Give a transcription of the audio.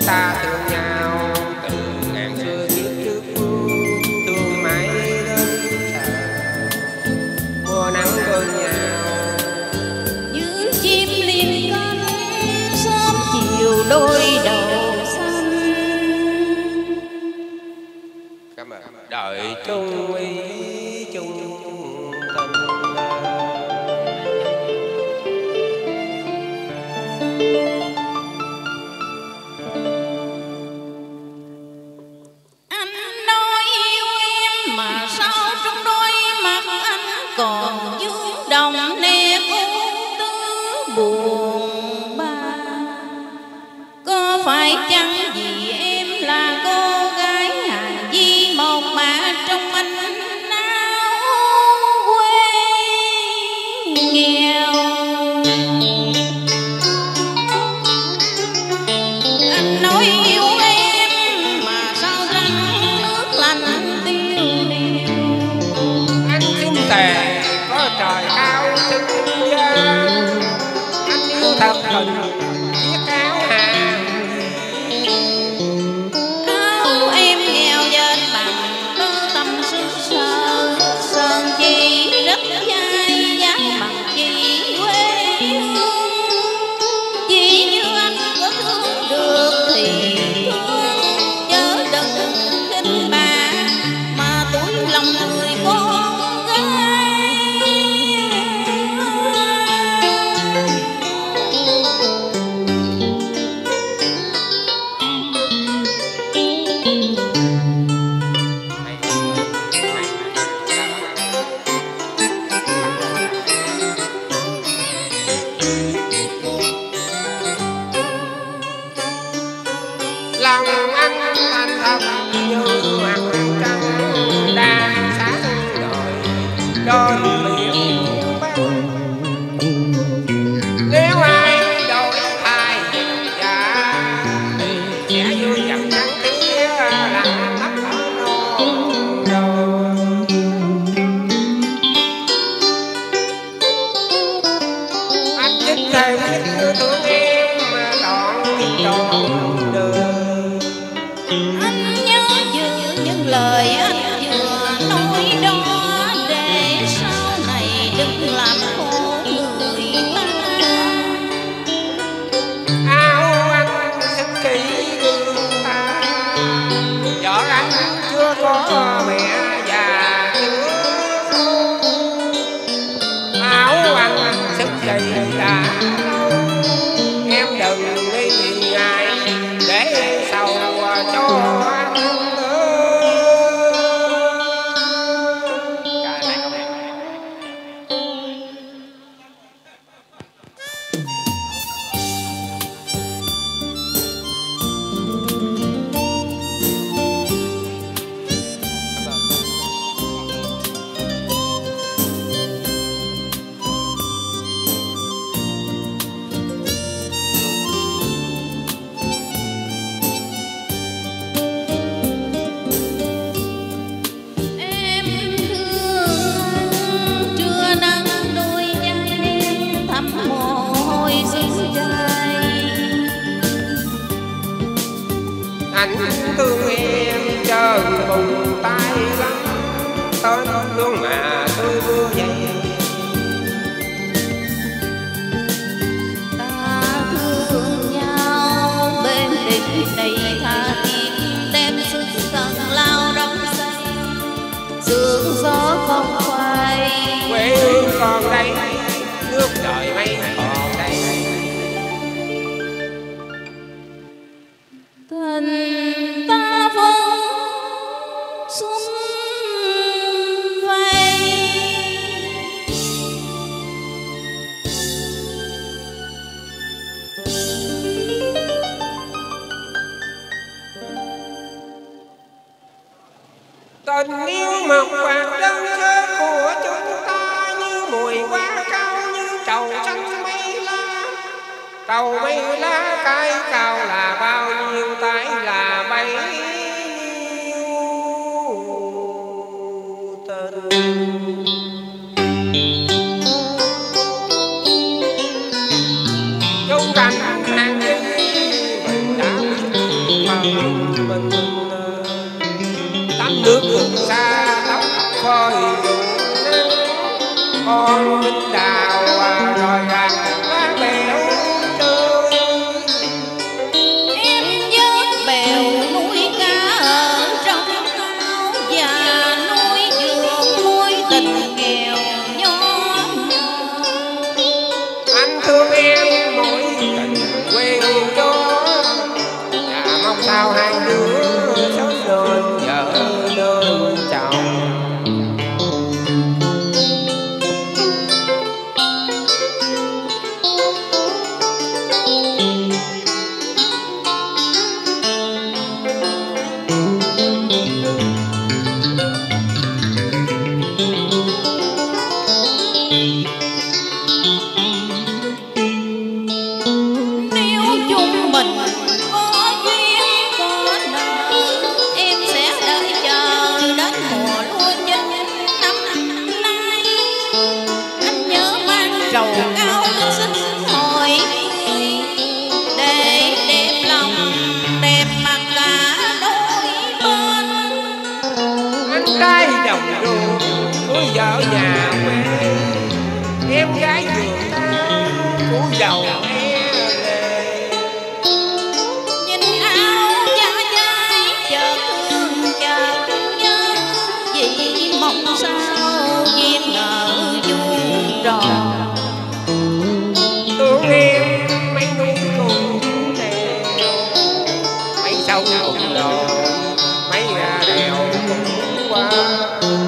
ta thương nhau từ ngàn xưa kiếp trước, thương mãi đến chào mùa nắng bên nhau. Như chim liên cánh sớm chiều đôi đầu xanh. Cảm ơn. Đợi chung ý chung tình. Còn dương đồng nè cô tứ buồn ba, có phải chăng vì em là cô gái hàng di một mà trong anh áo quê nghèo. Anh nói yêu em mà sao răng nước lạnh tiêu điều. Anh xin thề có trời cao trưng gian, anh yêu thật tình chiếc áo hàng. Áo em nghèo dệt bằng tơ tằm sương sơ, sơn chi rất dai dáng bằng chi quê hương. Chỉ như anh có thương được thì thương, chớ đừng khinh bà mà tuổi lòng người con gái. Lòng anh thành thật như mặt trăng đang sáng ngời trên biển băng. Nếu ai đổi thay dạ thì sẽ vui dặm trắng tía làm thấp ở non đầu. Anh chính thề yêu thương em trọn đời. Anh nhớ giữ những lời anh vừa nói đó, để sau này đừng làm khổ người ta. Áo anh xin kỹ gương ta, vợ anh chưa có mẹ già chưa khôn. Áo anh xin kỹ đã lâu, em đừng nghĩ gì ngại để sầu cho anh nữa. Anh thương em trơn bùng tay lắm, tên gương mà tôi mưa dậy. Ta thương nhau bên tình đầy tha thiết, đem sức cần lao động xây sương gió không phai. Quê hương còn đây, nước trời mây còn đây. Tình ta vẫn sum vầy. Tình yêu mộc mạc đơn sơ của chúng ta, như mùi hoa cao như trầu xanh mây lá. Trầu mây lá cái cao là bao nhiêu, tái là bấy nhiêu tình. Chung cảnh hàng đi mình đã biết mình tắm nước cùng xa tóc phơi nắng con minh đào rồi rằng lá bèo chơi em vớt bèo nuôi cá ở trong ao và nuôi vườn nuôi tình nghèo nhót. anh thương em mỗi tình quê đó và mong sao hai đứa sớm lên vợ lên chồng. Nếu chung mình có duyên có nợ, em sẽ đợi chờ đến mùa lúa chín năm nay. Anh nhớ mang trầu cao xin hồi để đẹp lòng đẹp mặt cả đôi bên. Anh trai đồng ruộng cưới vợ nhà quê em gái vườn ta cũ giàu e lệ. Nhìn áo da dai chợt thương chợt nhớ, vì mong sao duyên nợ vuông tròn. Thương em mấy núi cùng đèo mấy sông cùng đồi mấy đèo cùng qua